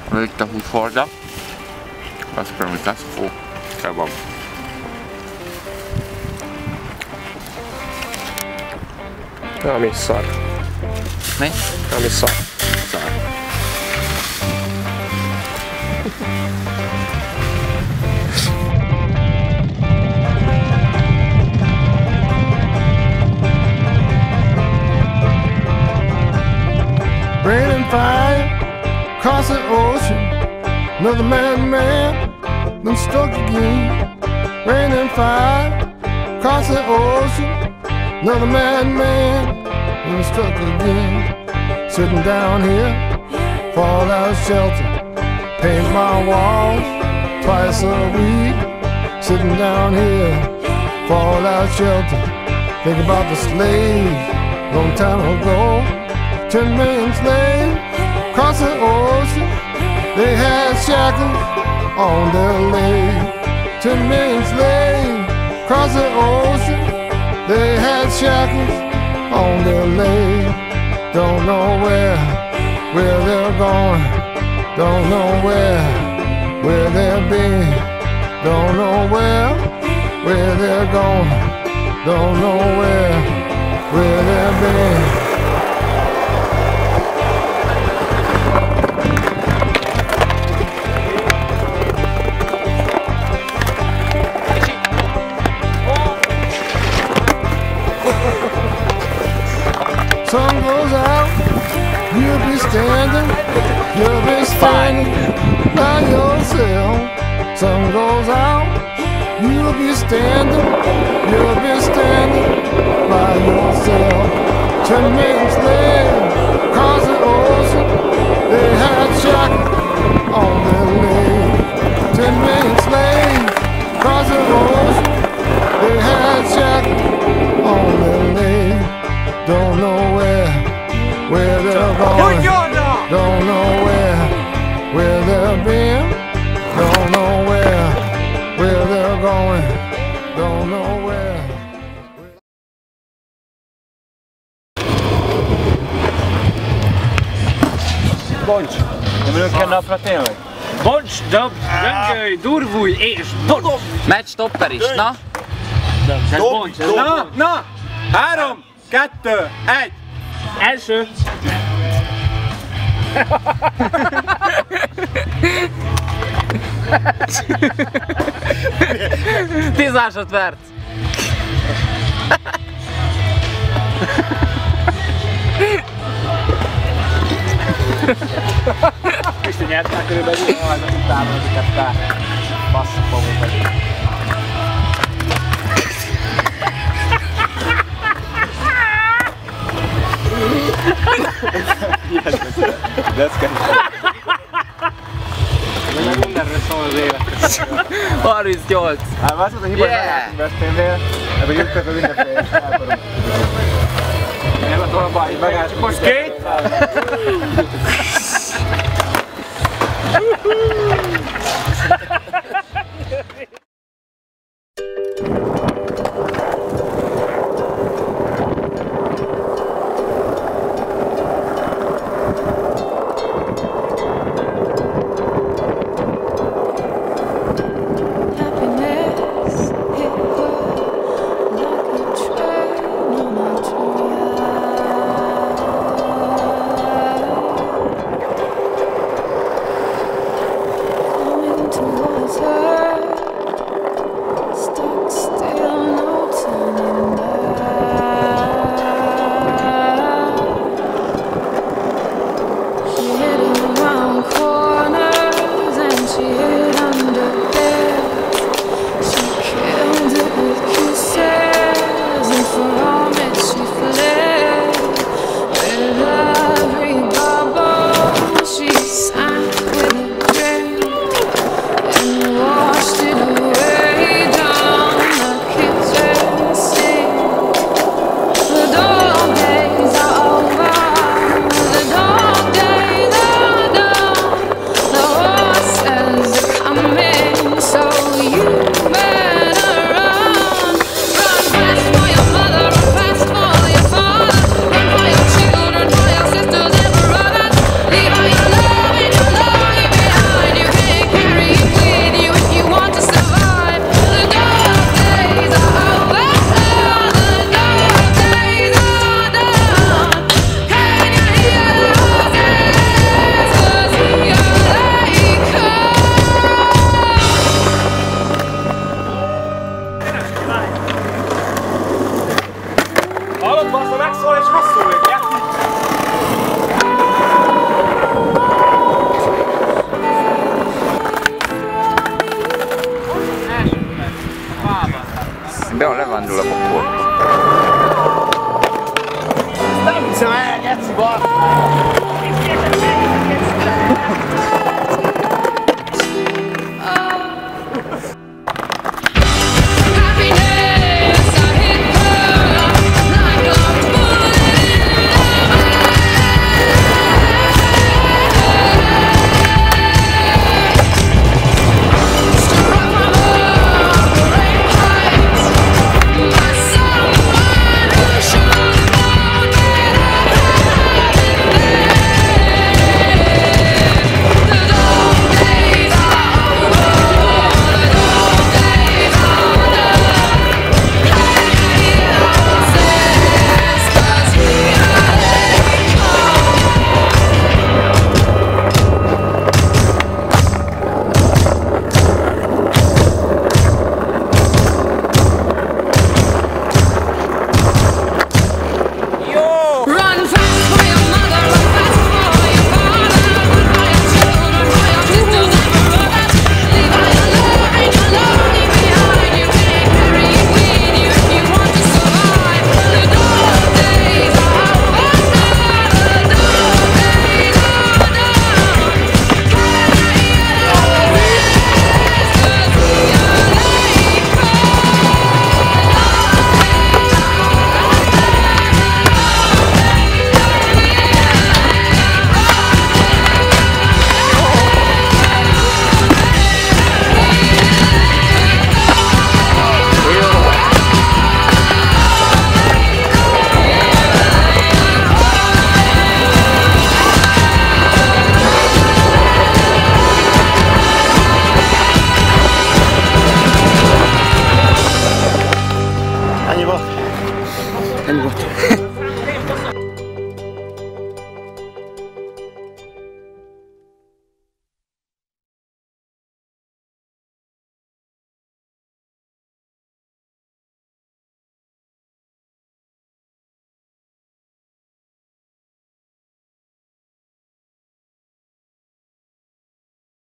Itt a húshorda. Azt akarom, hogy lesz. Ó, el van. Ami szar. Mi? Ami szar. Szar. Rain and fire across the ocean. Another man been struck again. Rain and fire across the ocean. Another man been struck again. Sitting down here, fallout shelter. Paint my walls twice a week. Sitting down here, fallout shelter. Think about the slaves long time ago. 10 million slaves across the ocean. They had shackles on their legs. 10 million slaves across the ocean. They had shackles on their legs. Don't know where they're going. Don't know where they've been. Don't know where they're going. Don't know where they've been. Sun goes out, you'll be standing by yourself. Sun goes out, you'll be standing by yourself. 10 million slaves across the ocean, they had shackles on their legs. 10 million slaves across the ocean, they had shackles on their legs. Don't know where they're going. Don't know where they've been. Don't know where they're going. Don't know where. Boncs! Nem ülök napra tényleg? Boncs, dob, gyöngölj, durvulj és dob! Megy stopper is, na? Ez boncs, ez na! 3, 2, 1! Első! 10 másodperc! Pisti nyert már körülbelül, majd utána ezeket basszuk magunkat. Mindenről szól az élet. 38! Hát azt mondta, hogy hiba, hogy megálltunk Veszprémnél, ebből jöttek mindenféle és elborult. Nem lett volna baj, hogy megálltunk. Most két! To quando la può fuori. Stai, ragazzi, boh!